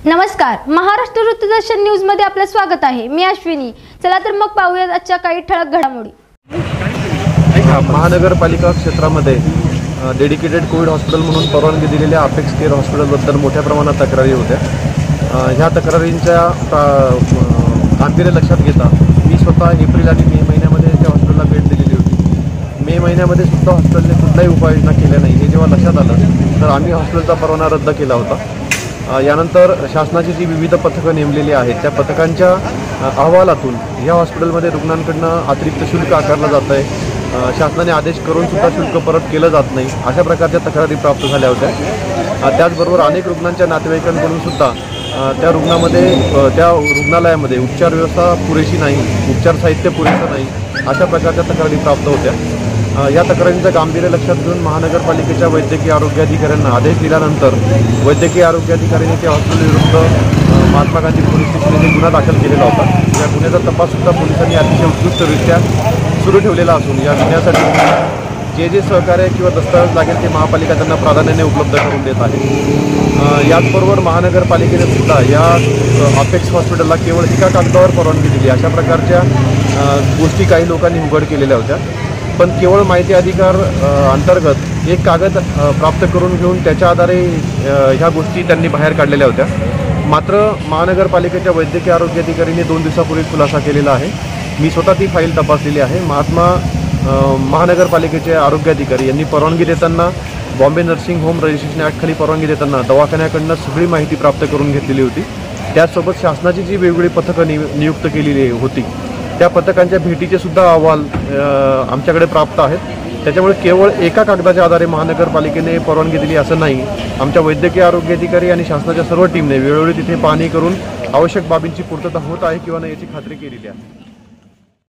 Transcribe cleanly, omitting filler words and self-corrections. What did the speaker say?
नमस्कार, महाराष्ट्र वृत्तदर्शन न्यूज मध्ये आपलं स्वागत आहे। मी अश्विनी। चला तर मग पाहूया आजच्या काही ठळक घडामोडी। महानगरपालिका क्षेत्रामध्ये डेडिकेटेड कोविड हॉस्पिटल म्हणून परवानगी दिलेल्या अपेक्स केअर हॉस्पिटलबद्दल मोठ्या प्रमाणात तक्रारी होत्या। ह्या तक्रारींच्या गांभीर्य लक्षात घेता मी स्वतः एप्रिल आणि मे महिन्यामध्ये त्या हॉस्पिटलला भेट दिलेली होती। मे महिन्यामध्ये सुद्धा हॉस्पिटलने कुठल्याही उपाययोजना केल्या नाही। हे जेव्हा लक्षात आलं तर आम्ही हॉस्पिटलचा परवाना रद्द केला होता। यानंतर शासनाची जी विविध पथकं नेमलेली आहेत त्या पथकांच्या अहवालातून या हॉस्पिटलमध्ये रुग्णांकडून अतिरिक्त शुल्क आकारलं जात आहे। शासनाने आदेश करून सुद्धा शुल्क परत केलं जात नाही, अशा प्रकारच्या तक्रारी प्राप्त झाल्या होत्या। त्याचबरोबर अनेक रुग्णांच्या नातेवाईकांकडून सुद्धा त्या रुग्णालयामध्ये उपचार व्यवस्था पुरेशी नाही, उपचार साहित्य पुरेसं नाही, अशा प्रकारच्या तक्रारी प्राप्त होत्या। या तक्रारींचं गांभीर्य लक्षात घेऊन महानगरपालिकेच्या वैद्यकीय आरोग्य अधिकाऱ्यांना आदेश दिल्यानंतर वैद्यकीय आरोग्य अधिकाऱ्यांनी त्या हॉस्पिटलविरुद्ध महात्मा गांधी पोलीस स्टेशनमध्ये गुन्हा दाखल केलेला होता। या गुन्ह्याचा तपाससुद्धा पोलिसांनी अतिशय उत्कृष्टरित्या सुरू ठेवलेला असून या गुन्ह्यासाठी जे सहकार्य किंवा दस्तावेज लागेल ते महापालिका त्यांना प्राधान्याने उपलब्ध करून देत आहे। याचबरोबर महानगरपालिकेने सुद्धा या अपेक्स हॉस्पिटलला केवळ एका कागदावर परवानगी दिली, अशा प्रकारच्या गोष्टी काही लोकांनी उघड केलेल्या होत्या। पण केवळ माहिती अधिकार अंतर्गत एक कागद प्राप्त करून घेऊन त्याच्या आधारे ह्या गोष्टी त्यांनी बाहेर काढलेल्या होत्या। मात्र महानगरपालिकेच्या वैद्यकीय आरोग्य अधिकाऱ्यांनी 2 दिवसापूर्वी खुलासा केलेला आहे। मी स्वतः ती फाईल तपासलेली आहे। महानगरपालिकेचे आरोग्य अधिकारी यांनी परवानगी देताना बॉम्बे नर्सिंग होम रजिस्ट्रेशन ॲक्टखाली परवानगी देताना दवाखान्याकडून सगळी माहिती प्राप्त करून घेतलेली होती। त्याचसोबत शासनाची जी वेगवेगळी पथकं नियुक्त केलेली होती त्या पथकांच्या भेटीचे सुद्धा अहवाल आमच्याकडे प्राप्त आहेत। त्याच्यामुळे केवळ एका कागदाच्या आधारे महानगरपालिकेने परवानगी दिली असं नाही। आमच्या वैद्यकीय आरोग्य अधिकारी आणि शासनाच्या सर्व टीमने वेळोवेळी तिथे पाहणी करून आवश्यक बाबींची पूर्तता होत आहे किंवा नाही याची खात्री केलेली आहे।